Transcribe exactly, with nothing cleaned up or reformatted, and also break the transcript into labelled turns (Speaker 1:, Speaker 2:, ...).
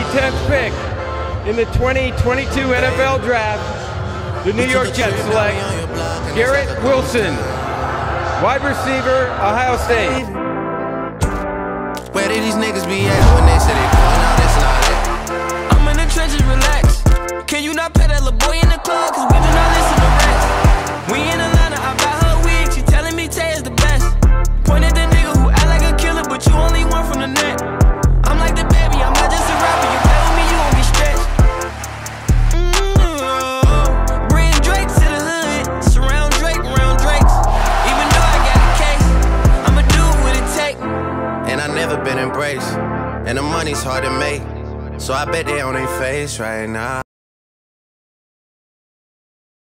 Speaker 1: tenth pick in the twenty twenty-two N F L Draft, the New York Jets select Garrett Wilson, wide receiver, Ohio State.
Speaker 2: Where did these niggas be at when they say they going out this and all that? I'm in the trenches, relax. Can you not pet that little boy in the club? Cause we do not listen to rats. We in Atlanta, I buy her wig. She telling me Tay is the best. Pointed the nigga who act like a killer, but you only one from the net. I'm like the baby, I'm not just a rapper. You play with me, you won't be stretched. Mm-hmm. Bring Drake to the hood. Surround Drake around Drakes. Even though I got a case, I'ma do what it take. And I never been embraced, and the money's hard to make, so I bet they on their face right now.